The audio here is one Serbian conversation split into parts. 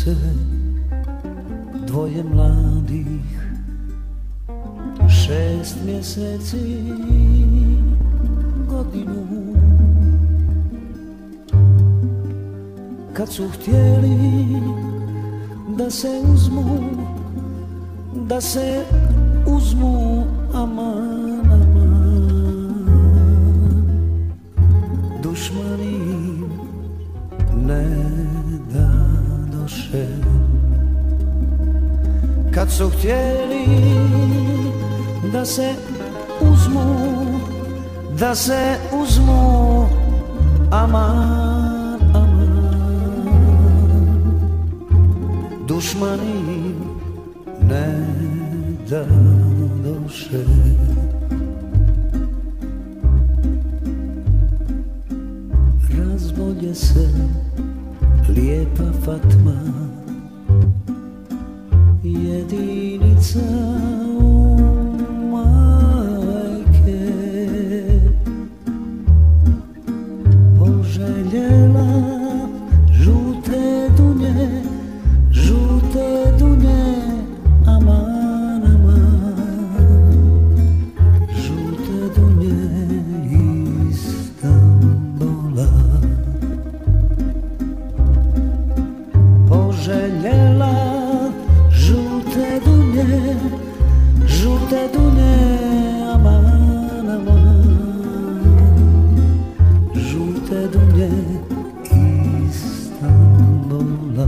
se dvoje mladih, 6 mjeseci, godinu. Kad su htjeli da se uzmu, aman, aman, dušmani ne dadoše. Kad su htjeli da se uzmu, aman, aman, dušmani ne dadoše. Razbolje se lijepa Fatma, jedinica u majke, poželjela žute dunje, aman, aman, žute dunje Istanbula. Poželjela žute dunje, aman, aman, žute dunje Istanbula.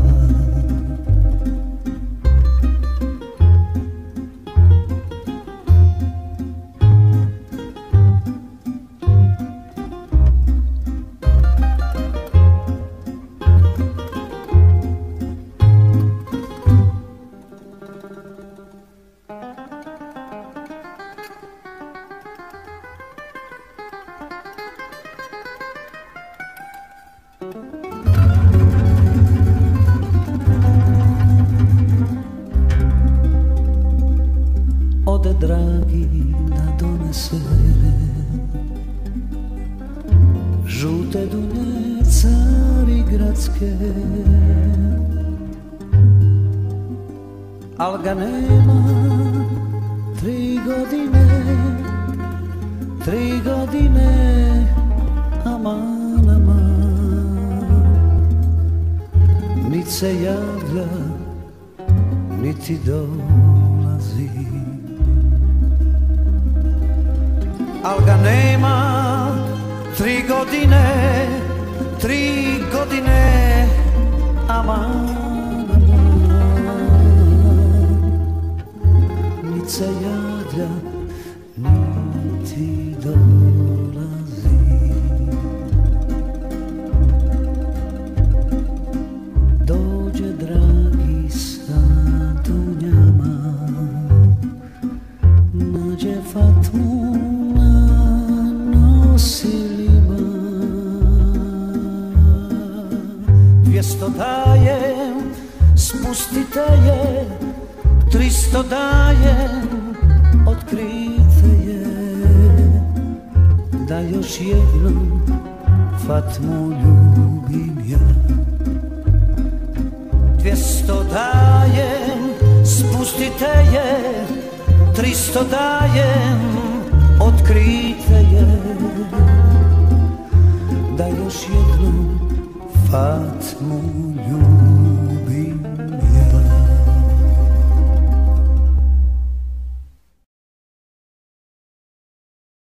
Ode dragi da donese žute dunje Carigradske, al ga nema 3 godine, aman, aman, nit se javlja, niti dolazi. Al ga nema 3 godine, aman, aman, nit se javlja, niti dolazi. Dođe dragi sa dunjama, nađe Fatmu nosilima. 200 dajem, spustite je, 300 dajem, otkrite je, da još jednom Fatmu ljubim ja. 200 dajem, spustite je, 300 dajem, otkrite je, da još jednom Fatmu ljubim.